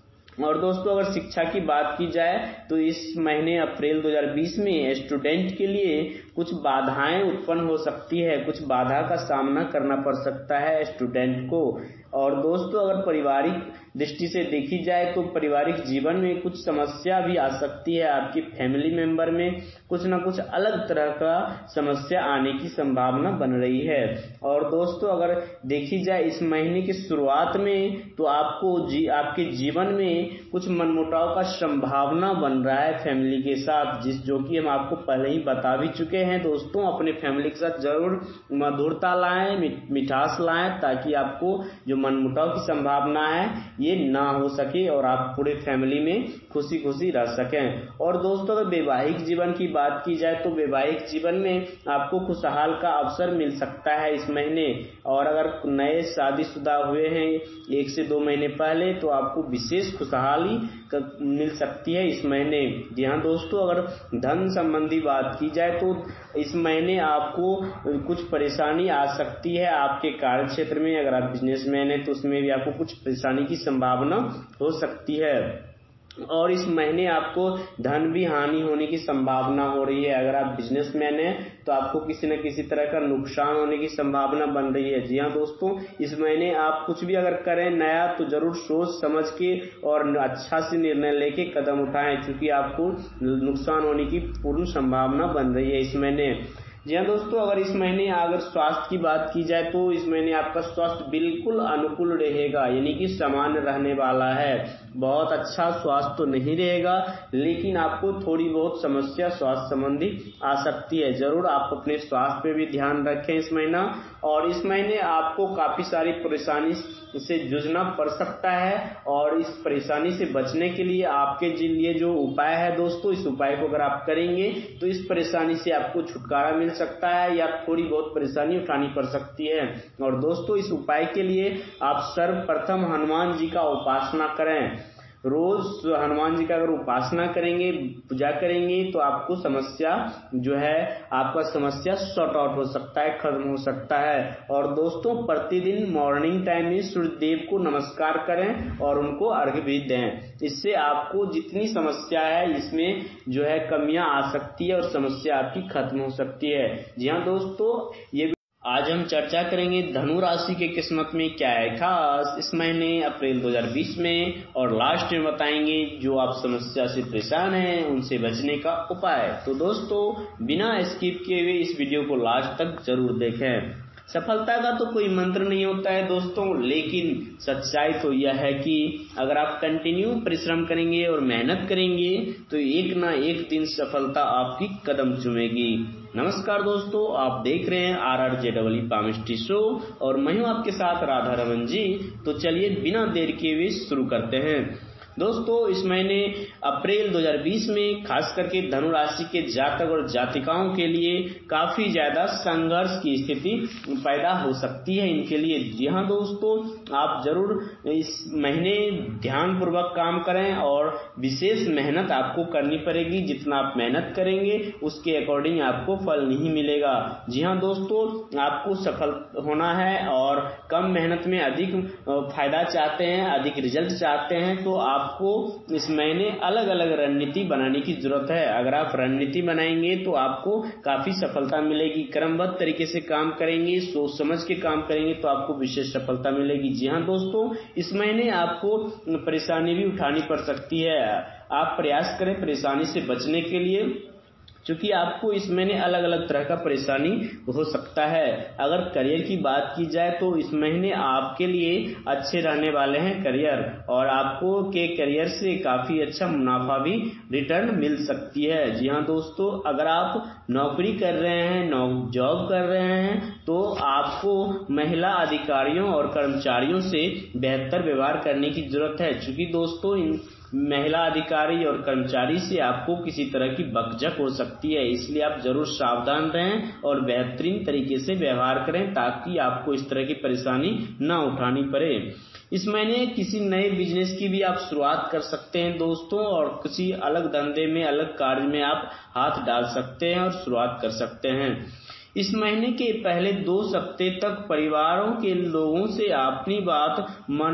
और दोस्तों अगर शिक्षा की बात की जाए तो इस महीने अप्रैल 2020 में स्टूडेंट के लिए कुछ बाधाएं उत्पन्न हो सकती है, कुछ बाधा का सामना करना पड़ सकता है स्टूडेंट को। और दोस्तों अगर पारिवारिक दृष्टि से देखी जाए तो पारिवारिक जीवन में कुछ समस्या भी आ सकती है, आपकी फैमिली मेंबर में कुछ ना कुछ अलग तरह का समस्या आने की संभावना बन रही है। और दोस्तों अगर देखी जाए इस महीने की शुरुआत में तो आपको आपके जीवन में कुछ मनमुटाव का संभावना बन रहा है फैमिली के साथ, जो कि हम आपको पहले ही बता भी चुके हैं। दोस्तों अपने फैमिली के साथ जरूर मधुरता लाएं, मिठास लाएं, ताकि आपको जो मनमुटाव की संभावना है ये ना हो सके और आप पूरे फैमिली में खुशी रह सकें। और दोस्तों अगर वैवाहिक जीवन की बात की जाए तो वैवाहिक जीवन में आपको खुशहाल का अवसर मिल सकता है इस महीने। और अगर नए शादीशुदा हुए हैं 1 से 2 महीने पहले तो आपको विशेष खुशहाली मिल सकती है इस महीने। जी हाँ दोस्तों अगर धन संबंधी बात की जाए तो इस महीने आपको कुछ परेशानी आ सकती है आपके कार्य क्षेत्र में। अगर आप बिजनेसमैन हैं तो उसमें भी आपको कुछ परेशानी की संभावना हो सकती है। और इस महीने आपको धन भी हानि होने की संभावना हो रही है। अगर आप बिजनेसमैन हैं तो आपको किसी न किसी तरह का नुकसान होने की संभावना बन रही है। जी हाँ दोस्तों इस महीने आप कुछ भी अगर करें नया तो जरूर सोच समझ के और अच्छा से निर्णय लेके कदम उठाएं, क्योंकि आपको नुकसान होने की पूर्ण संभावना बन रही है इस महीने। जी हाँ दोस्तों अगर इस महीने अगर स्वास्थ्य की बात की जाए तो इस महीने आपका स्वास्थ्य बिल्कुल अनुकूल रहेगा, यानी कि सामान्य रहने वाला है। बहुत अच्छा स्वास्थ्य तो नहीं रहेगा, लेकिन आपको थोड़ी बहुत समस्या स्वास्थ्य संबंधी आ सकती है। जरूर आप अपने स्वास्थ्य पे भी ध्यान रखें इस महीना। और इस महीने आपको काफी सारी परेशानी से जूझना पड़ सकता है और इस परेशानी से बचने के लिए आपके लिए जो उपाय है दोस्तों, इस उपाय को अगर आप करेंगे तो इस परेशानी से आपको छुटकारा मिल सकता है या थोड़ी बहुत परेशानी उठानी पड़ सकती है। और दोस्तों इस उपाय के लिए आप सर्वप्रथम हनुमान जी का उपासना करें। रोज हनुमान जी का अगर उपासना करेंगे, पूजा करेंगे तो आपको समस्या जो है आपका समस्या सॉर्ट आउट हो सकता है, खत्म हो सकता है। और दोस्तों प्रतिदिन मॉर्निंग टाइम में सूर्य देव को नमस्कार करें और उनको अर्घ्य भी दें। इससे आपको जितनी समस्या है इसमें जो है कमियां आ सकती है और समस्या आपकी खत्म हो सकती है। जी हाँ दोस्तों ये आज हम चर्चा करेंगे धनु राशि के किस्मत में क्या है खास इस महीने अप्रैल 2020 में, और लास्ट में बताएंगे जो आप समस्या से परेशान हैं उनसे बचने का उपाय। तो दोस्तों बिना स्किप किए हुए इस वीडियो को लास्ट तक जरूर देखें। सफलता का तो कोई मंत्र नहीं होता है दोस्तों, लेकिन सच्चाई तो यह है कि अगर आप कंटिन्यू परिश्रम करेंगे और मेहनत करेंगे तो एक ना एक दिन सफलता आपकी कदम चूमेगी। नमस्कार दोस्तों, आप देख रहे हैं RRJEE पामिस्ट्री शो और मैं हूं आपके साथ राधा रमन जी। तो चलिए बिना देर किए हुए शुरू करते हैं। दोस्तों इस महीने अप्रैल 2020 में खास करके धनु राशि के जातक और जातिकाओं के लिए काफी ज्यादा संघर्ष की स्थिति पैदा हो सकती है इनके लिए। जी हाँ दोस्तों आप जरूर इस महीने ध्यान पूर्वक काम करें और विशेष मेहनत आपको करनी पड़ेगी। जितना आप मेहनत करेंगे उसके अकॉर्डिंग आपको फल नहीं मिलेगा। जी हाँ दोस्तों आपको सफल होना है और कम मेहनत में अधिक फायदा चाहते हैं, अधिक रिजल्ट चाहते हैं तो आपको इस महीने अलग अलग रणनीति बनाने की जरूरत है। अगर आप रणनीति बनाएंगे तो आपको काफी सफलता मिलेगी। क्रमबद्ध तरीके से काम करेंगे, सोच समझ के काम करेंगे तो आपको विशेष सफलता मिलेगी। जी हाँ दोस्तों इस महीने आपको परेशानी भी उठानी पड़ सकती है। आप प्रयास करें परेशानी से बचने के लिए, क्योंकि आपको इस महीने अलग अलग तरह का परेशानी हो सकता है। अगर करियर की बात की जाए तो इस महीने आपके लिए अच्छे रहने वाले हैं करियर, और आपको के करियर से काफी अच्छा मुनाफा भी रिटर्न मिल सकती है। जी हाँ दोस्तों अगर आप नौकरी कर रहे हैं, जॉब कर रहे हैं तो आपको महिला अधिकारियों और कर्मचारियों से बेहतर व्यवहार करने की जरूरत है, क्योंकि दोस्तों महिला अधिकारी और कर्मचारी से आपको किसी तरह की बकझक हो सकती है, इसलिए आप जरूर सावधान रहें और बेहतरीन तरीके से व्यवहार करें ताकि आपको इस तरह की परेशानी ना उठानी पड़े। इस महीने किसी नए बिजनेस की भी आप शुरुआत कर सकते हैं दोस्तों, और किसी अलग धंधे में, अलग कार्य में आप हाथ डाल सकते हैं और शुरुआत कर सकते हैं। इस महीने के पहले 2 हफ्ते तक परिवारों के लोगों से अपनी बात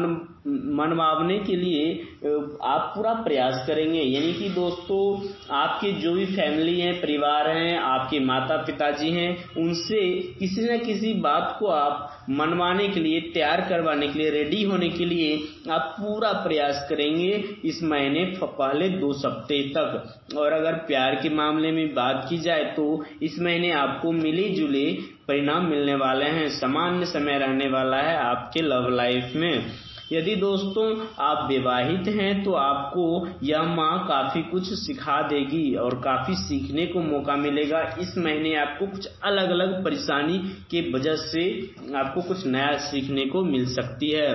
मनवाने के लिए आप पूरा प्रयास करेंगे। यानी कि दोस्तों आपके जो भी फैमिली है, परिवार हैं, आपके माता पिताजी हैं, उनसे किसी न किसी बात को आप मनवाने के लिए, तैयार करवाने के लिए, रेडी होने के लिए आप पूरा प्रयास करेंगे इस महीने पहले 2 हफ्ते तक। और अगर प्यार के मामले में बात की जाए तो इस महीने आपको मिले जुले परिणाम मिलने वाले हैं, सामान्य समय रहने वाला है आपके लव लाइफ में। यदि दोस्तों आप विवाहित हैं तो आपको यह माह काफी कुछ सिखा देगी और काफी सीखने को मौका मिलेगा। इस महीने आपको कुछ अलग अलग परेशानी के वजह से आपको कुछ नया सीखने को मिल सकती है।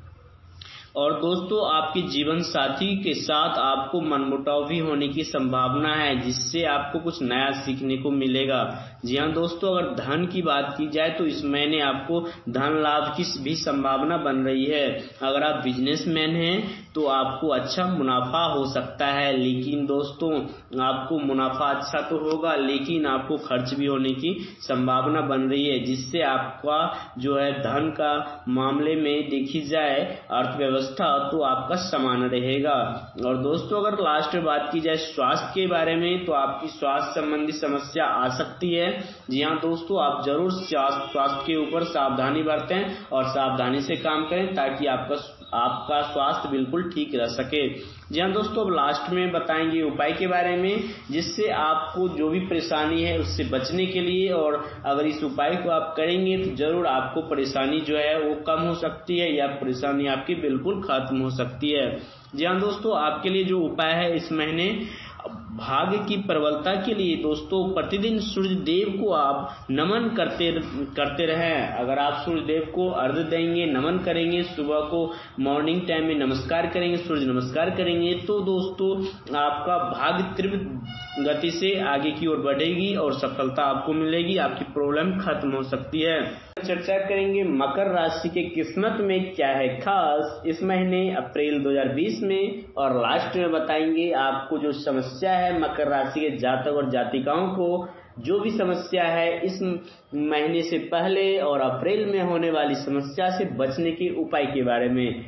और दोस्तों आपके जीवन साथी के साथ आपको मनमुटाव भी होने की संभावना है, जिससे आपको कुछ नया सीखने को मिलेगा। जी हाँ दोस्तों, अगर धन की बात की जाए तो इस महीने आपको धन लाभ की भी संभावना बन रही है। अगर आप बिजनेसमैन हैं तो आपको अच्छा मुनाफा हो सकता है, लेकिन दोस्तों आपको मुनाफा अच्छा तो होगा लेकिन आपको खर्च भी होने की संभावना बन रही है, जिससे आपका जो है धन का मामले में देखी जाए अर्थव्यवस्था तो आपका समान रहेगा। और दोस्तों अगर लास्ट में बात की जाए स्वास्थ्य के बारे में तो आपकी स्वास्थ्य संबंधी समस्या आ सकती है। जी हाँ दोस्तों, आप जरूर स्वास्थ्य के ऊपर सावधानी बरतें और सावधानी से काम करें ताकि आपका स्वास्थ्य बिल्कुल ठीक रह सके। जी हाँ दोस्तों, अब लास्ट में बताएंगे उपाय के बारे में, जिससे आपको जो भी परेशानी है उससे बचने के लिए, और अगर इस उपाय को आप करेंगे तो जरूर आपको परेशानी जो है वो कम हो सकती है या परेशानी आपकी बिल्कुल खत्म हो सकती है। जी हाँ दोस्तों, आपके लिए जो उपाय है इस महीने भाग्य की प्रबलता के लिए दोस्तों प्रतिदिन सूर्य देव को आप नमन करते रहें। अगर आप सूर्य देव को अर्घ्य देंगे, नमन करेंगे, सुबह को मॉर्निंग टाइम में नमस्कार करेंगे, सूर्य नमस्कार करेंगे, तो दोस्तों आपका भाग्य तीव्र गति से आगे की ओर बढ़ेगी और सफलता आपको मिलेगी, आपकी प्रॉब्लम खत्म हो सकती है। चर्चा करेंगे मकर राशि के किस्मत में क्या है खास इस महीने अप्रैल 2020 में, और लास्ट में बताएंगे आपको जो समस्या है मकर राशि के जातक और जातिकाओं को जो भी समस्या है इस महीने से पहले और अप्रैल में होने वाली समस्या से बचने के उपाय के बारे में।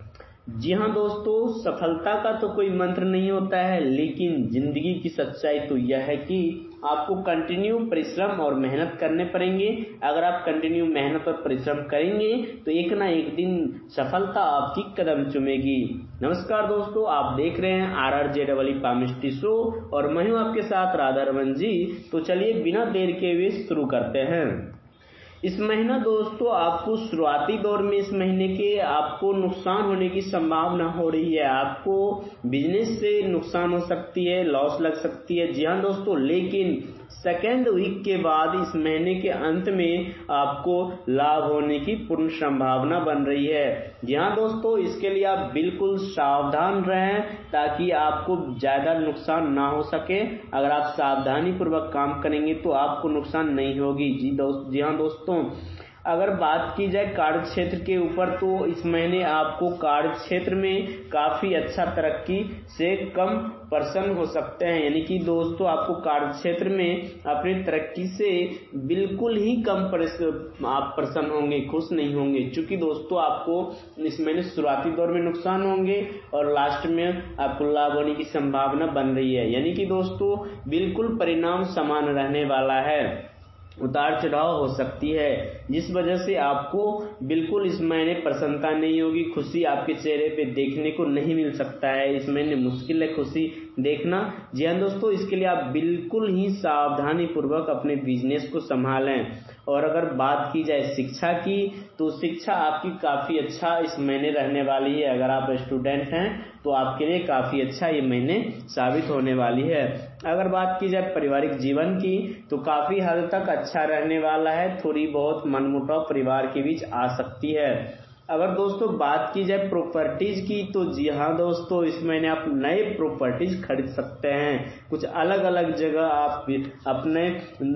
जी हाँ दोस्तों, सफलता का तो कोई मंत्र नहीं होता है, लेकिन जिंदगी की सच्चाई तो यह है कि आपको कंटिन्यू परिश्रम और मेहनत करने पड़ेंगे। अगर आप कंटिन्यू मेहनत और परिश्रम करेंगे तो एक ना एक दिन सफलता आपकी कदम चूमेगी। नमस्कार दोस्तों, आप देख रहे हैं RRJ पामिस्ट्री शो और मैं हूं आपके साथ राधा रमन जी। तो चलिए बिना देर के हुए शुरू करते हैं। इस महीना दोस्तों आपको शुरुआती दौर में इस महीने के आपको नुकसान होने की संभावना हो रही है। आपको बिजनेस से नुकसान हो सकती है, लॉस लग सकती है। जी हाँ दोस्तों, लेकिन सेकेंड वीक के बाद इस महीने के अंत में आपको लाभ होने की पूर्ण संभावना बन रही है। जी हाँ दोस्तों, इसके लिए आप बिल्कुल सावधान रहें ताकि आपको ज्यादा नुकसान ना हो सके। अगर आप सावधानी पूर्वक काम करेंगे तो आपको नुकसान नहीं होगी। जी हाँ दोस्तों, अगर बात की जाए कार्य क्षेत्र के ऊपर तो इस महीने आपको कार्य क्षेत्र में काफी अच्छा तरक्की से कम प्रसन्न हो सकते हैं। यानी कि दोस्तों आपको कार्य क्षेत्र में अपनी तरक्की से बिल्कुल ही कम आप प्रसन्न होंगे, खुश नहीं होंगे, क्योंकि दोस्तों आपको इस महीने शुरुआती दौर में नुकसान होंगे और लास्ट में आपको लाभ होने की संभावना बन रही है। यानी कि दोस्तों बिल्कुल परिणाम समान रहने वाला है, उतार चढ़ाव हो सकती है, जिस वजह से आपको बिल्कुल इस महीने प्रसन्नता नहीं होगी, खुशी आपके चेहरे पे देखने को नहीं मिल सकता है। इस महीने मुश्किल है खुशी देखना। जी हाँ दोस्तों, इसके लिए आप बिल्कुल ही सावधानी पूर्वक अपने बिजनेस को संभालें। और अगर बात की जाए शिक्षा की तो शिक्षा आपकी काफी अच्छा इस महीने रहने वाली है। अगर आप स्टूडेंट हैं तो आपके लिए काफी अच्छा ये महीने साबित होने वाली है। अगर बात की जाए पारिवारिक जीवन की तो काफी हद तक अच्छा रहने वाला है। थोड़ी बहुत मनमुटाव परिवार के बीच आ सकती है। अगर दोस्तों बात की जाए प्रॉपर्टीज की, तो जी हाँ दोस्तों, इस महीने आप नए प्रॉपर्टीज खरीद सकते हैं। कुछ अलग अलग जगह आप अपने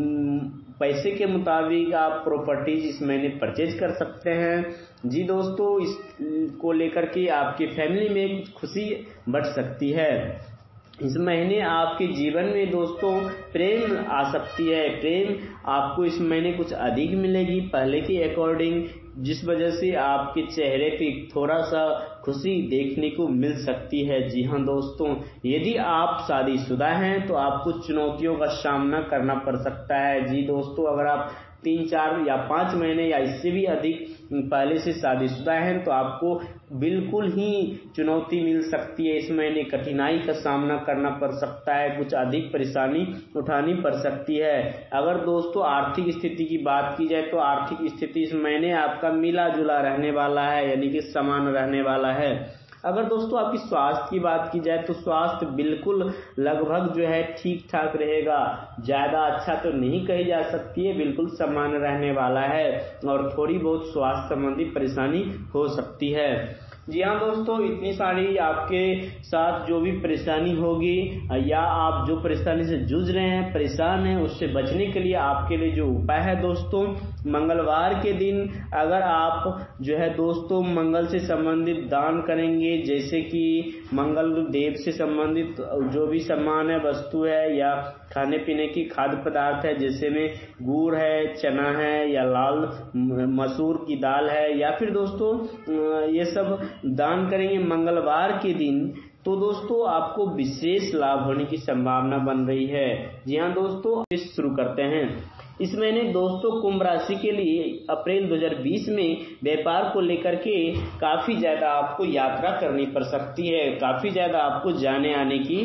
पैसे के मुताबिक आप प्रॉपर्टीज इस महीने परचेज कर सकते हैं। जी दोस्तों, इसको लेकर के आपकी फैमिली में कुछ खुशी बढ़ सकती है। इस महीने आपके जीवन में दोस्तों प्रेम आ सकती है। प्रेम आपको इस महीने कुछ अधिक मिलेगी पहले के अकॉर्डिंग, जिस वजह से आपके चेहरे पे थोड़ा सा खुशी देखने को मिल सकती है। जी हाँ दोस्तों, यदि आप शादीशुदा हैं तो आपको चुनौतियों का सामना करना पड़ सकता है। जी दोस्तों, अगर आप 3, 4 या 5 महीने या इससे भी अधिक पहले से शादीशुदा हैं तो आपको बिल्कुल ही चुनौती मिल सकती है। इस महीने कठिनाई का सामना करना पड़ सकता है, कुछ अधिक परेशानी उठानी पड़ सकती है। अगर दोस्तों आर्थिक स्थिति की बात की जाए तो आर्थिक स्थिति इस महीने आपका मिला जुला रहने वाला है, यानी कि समान रहने वाला है। अगर दोस्तों आपकी स्वास्थ्य की बात की जाए तो स्वास्थ्य बिल्कुल लगभग जो है ठीक ठाक रहेगा, ज्यादा अच्छा तो नहीं कही जा सकती है, बिल्कुल सामान्य रहने वाला है और थोड़ी बहुत स्वास्थ्य संबंधी परेशानी हो सकती है। जी हाँ दोस्तों, इतनी सारी आपके साथ जो भी परेशानी होगी या आप जो परेशानी से जूझ रहे हैं, परेशान हैं, उससे बचने के लिए आपके लिए जो उपाय है दोस्तों, मंगलवार के दिन अगर आप जो है दोस्तों मंगल से संबंधित दान करेंगे, जैसे कि मंगल देव से संबंधित जो भी सामान है, वस्तु है या खाने पीने की खाद्य पदार्थ है, जैसे में गुड़ है, चना है या लाल मसूर की दाल है, या फिर दोस्तों ये सब दान करेंगे मंगलवार के दिन, तो दोस्तों आपको विशेष लाभ होने की संभावना बन रही है। जी हाँ दोस्तों, शुरू करते हैं। इस महीने दोस्तों कुंभ राशि के लिए अप्रैल 2020 में व्यापार को लेकर के काफी ज्यादा आपको यात्रा करनी पड़ सकती है, काफी ज्यादा आपको जाने आने की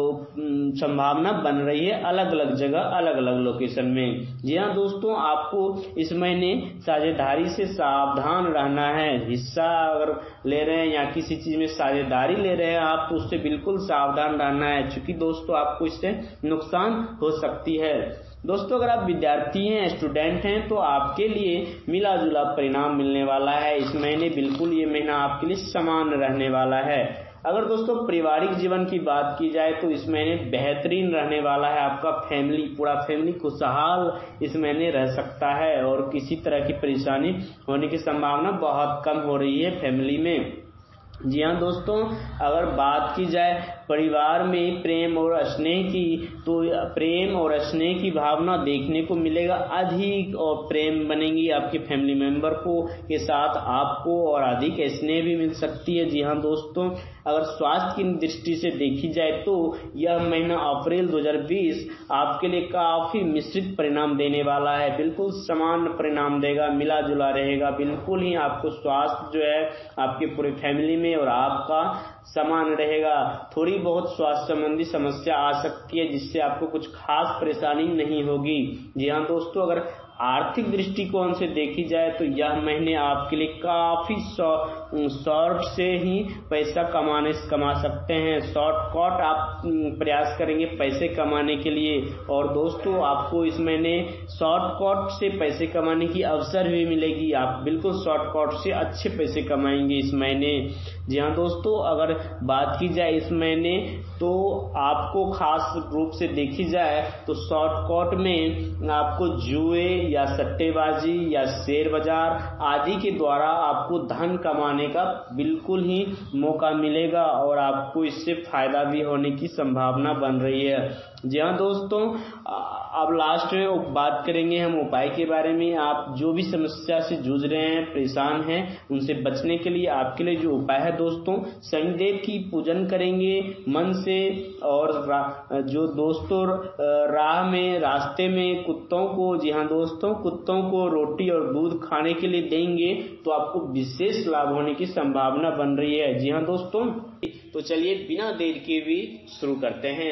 संभावना बन रही है, अलग अलग जगह, अलग अलग लोकेशन में। जी हाँ दोस्तों, आपको इस महीने साझेदारी से सावधान रहना है। हिस्सा अगर ले रहे हैं या किसी चीज में साझेदारी ले रहे हैं आप, तो उससे बिल्कुल सावधान रहना है, क्योंकि दोस्तों आपको इससे नुकसान हो सकती है। दोस्तों अगर आप विद्यार्थी हैं, स्टूडेंट हैं, तो आपके लिए मिला जुला परिणाम मिलने वाला है। इस महीने बिल्कुल ये महीना आपके लिए समान रहने वाला है। अगर दोस्तों पारिवारिक जीवन की बात की जाए तो इस महीने बेहतरीन रहने वाला है। आपका पूरा फैमिली खुशहाल इस महीने रह सकता है और किसी तरह की परेशानी होने की संभावना बहुत कम हो रही है फैमिली में। जी हाँ दोस्तों, अगर बात की जाए परिवार में प्रेम और स्नेह की, तो प्रेम और स्नेह की भावना देखने को मिलेगा अधिक, और प्रेम बनेगी आपके फैमिली मेंबर को के साथ आपको, और अधिक स्नेह भी मिल सकती है। जी हाँ दोस्तों, अगर स्वास्थ्य की दृष्टि से देखी जाए तो यह महीना अप्रैल 2020 आपके लिए काफी मिश्रित परिणाम देने वाला है, बिल्कुल समान परिणाम देगा, मिला जुला रहेगा, बिल्कुल ही आपको स्वास्थ्य जो है आपके पूरे फैमिली में और आपका समान रहेगा। थोड़ी बहुत स्वास्थ्य संबंधी समस्या आ सकती है, जिससे आपको कुछ खास परेशानी नहीं होगी। जी हाँ दोस्तों, अगर आर्थिक दृष्टिकोण से देखी जाए तो यह महीने आपके लिए काफी शॉर्ट से ही पैसा कमा सकते हैं। शॉर्टकट आप प्रयास करेंगे पैसे कमाने के लिए, और दोस्तों आपको इस महीने शॉर्टकट से पैसे कमाने की अवसर भी मिलेगी। आप बिल्कुल शॉर्टकट से अच्छे पैसे कमाएंगे इस महीने। जी हाँ दोस्तों, अगर बात की जाए इस महीने तो आपको खास रूप से देखी जाए तो शॉर्टकट में आपको जुए या सट्टेबाजी या शेयर बाजार आदि के द्वारा आपको धन कमाने का बिल्कुल ही मौका मिलेगा और आपको इससे फायदा भी होने की संभावना बन रही है। जी हाँ दोस्तों, अब लास्ट में बात करेंगे हम उपाय के बारे में। आप जो भी समस्या से जूझ रहे हैं, परेशान हैं, उनसे बचने के लिए आपके लिए जो उपाय है दोस्तों, शनिदेव की पूजन करेंगे मन से, और जो दोस्तों रास्ते में कुत्तों को, जी हाँ दोस्तों, कुत्तों को रोटी और दूध खाने के लिए देंगे तो आपको विशेष लाभ होने की संभावना बन रही है। जी हाँ दोस्तों, तो चलिए बिना देर के भी शुरू करते हैं।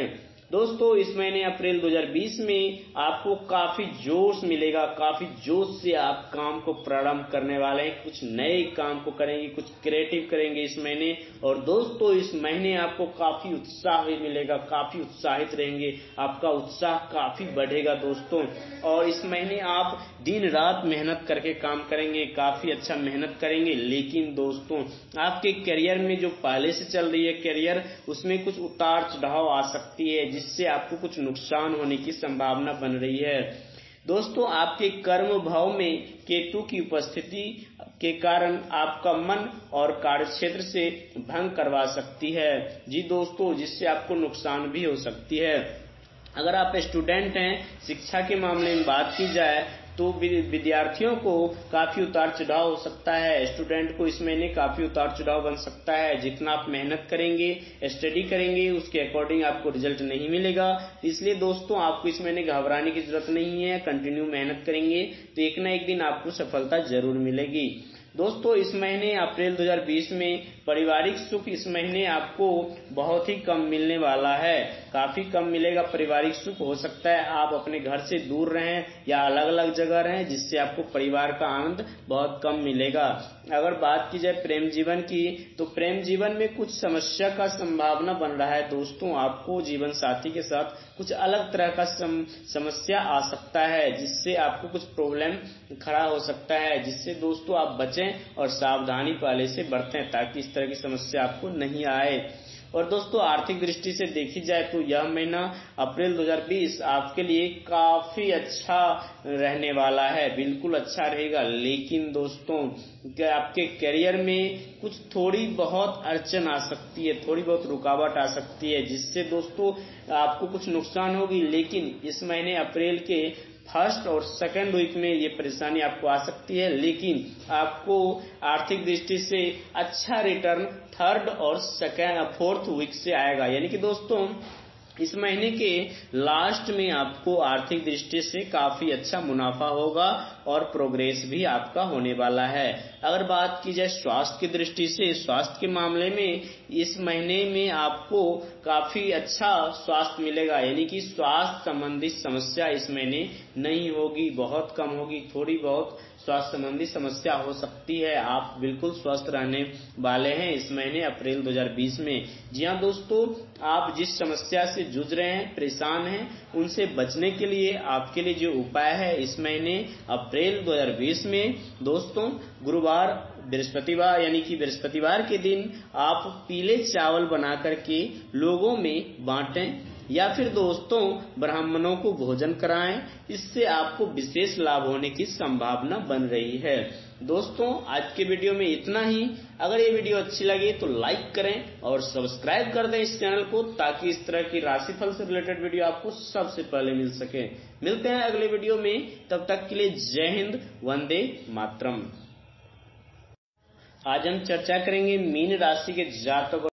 दोस्तों इस महीने अप्रैल 2020 में आपको काफी जोश मिलेगा, काफी जोश से आप काम को प्रारंभ करने वाले हैं, कुछ नए काम को करेंगे, कुछ क्रिएटिव करेंगे इस महीने। और दोस्तों इस महीने आपको काफी उत्साह भी मिलेगा, काफी उत्साहित रहेंगे, आपका उत्साह काफी बढ़ेगा दोस्तों। और इस महीने आप दिन रात मेहनत करके काम करेंगे, काफी अच्छा मेहनत करेंगे। लेकिन दोस्तों आपके करियर में जो पहले से चल रही है करियर, उसमें कुछ उतार चढ़ाव आ सकती है, जिससे आपको कुछ नुकसान होने की संभावना बन रही है। दोस्तों आपके कर्म भाव में केतु की उपस्थिति के कारण आपका मन और कार्यक्षेत्र से भंग करवा सकती है जी दोस्तों, जिससे आपको नुकसान भी हो सकती है। अगर आप स्टूडेंट हैं, शिक्षा के मामले में बात की जाए तो विद्यार्थियों को काफी उतार चढ़ाव हो सकता है। स्टूडेंट को इस महीने काफी उतार चढ़ाव बन सकता है। जितना आप मेहनत करेंगे, स्टडी करेंगे, उसके अकॉर्डिंग आपको रिजल्ट नहीं मिलेगा। इसलिए दोस्तों आपको इस महीने घबराने की जरूरत नहीं है। कंटिन्यू मेहनत करेंगे तो एक न एक दिन आपको सफलता जरूर मिलेगी। दोस्तों इस महीने अप्रैल 2020 में पारिवारिक सुख इस महीने आपको बहुत ही कम मिलने वाला है, काफी कम मिलेगा पारिवारिक सुख। हो सकता है आप अपने घर से दूर रहें या अलग अलग जगह रहें, जिससे आपको परिवार का आनंद बहुत कम मिलेगा। अगर बात की जाए प्रेम जीवन की, तो प्रेम जीवन में कुछ समस्या का संभावना बन रहा है दोस्तों। आपको जीवन साथी के साथ कुछ अलग तरह का समस्या आ सकता है, जिससे आपको कुछ प्रॉब्लम खड़ा हो सकता है, जिससे दोस्तों आप बचें और सावधानी पहले से बरतें, ताकि इस तरह की समस्या आपको नहीं आए। और दोस्तों आर्थिक दृष्टि से देखी जाए तो यह महीना अप्रैल 2020 आपके लिए काफी अच्छा रहने वाला है, बिल्कुल अच्छा रहेगा। लेकिन दोस्तों आपके करियर में कुछ थोड़ी बहुत अड़चन आ सकती है, थोड़ी बहुत रुकावट आ सकती है, जिससे दोस्तों आपको कुछ नुकसान होगी। लेकिन इस महीने अप्रैल के फर्स्ट और सेकंड वीक में ये परेशानी आपको आ सकती है, लेकिन आपको आर्थिक दृष्टि से अच्छा रिटर्न थर्ड और फोर्थ वीक से आएगा। यानी कि दोस्तों इस महीने के लास्ट में आपको आर्थिक दृष्टि से काफी अच्छा मुनाफा होगा और प्रोग्रेस भी आपका होने वाला है। अगर बात की जाए स्वास्थ्य की दृष्टि से, स्वास्थ्य के मामले में इस महीने में आपको काफी अच्छा स्वास्थ्य मिलेगा, यानी कि स्वास्थ्य संबंधी समस्या इस महीने नहीं होगी, बहुत कम होगी। थोड़ी बहुत स्वास्थ्य संबंधी समस्या हो सकती है, आप बिल्कुल स्वस्थ रहने वाले हैं इस महीने अप्रैल 2020 में। जी हाँ दोस्तों, आप जिस समस्या से जूझ रहे हैं, परेशान हैं, उनसे बचने के लिए आपके लिए जो उपाय है इस महीने अप्रैल 2020 में दोस्तों, गुरुवार बृहस्पतिवार यानी कि बृहस्पतिवार के दिन आप पीले चावल बना करके लोगों में बांटें, या फिर दोस्तों ब्राह्मणों को भोजन कराएं। इससे आपको विशेष लाभ होने की संभावना बन रही है। दोस्तों आज के वीडियो में इतना ही। अगर ये वीडियो अच्छी लगे तो लाइक करें और सब्सक्राइब कर दें इस चैनल को, ताकि इस तरह की राशिफल से रिलेटेड वीडियो आपको सबसे पहले मिल सके। मिलते हैं अगले वीडियो में, तब तक के लिए जय हिंद, वंदे मातरम। आज हम चर्चा करेंगे मीन राशि के जातकों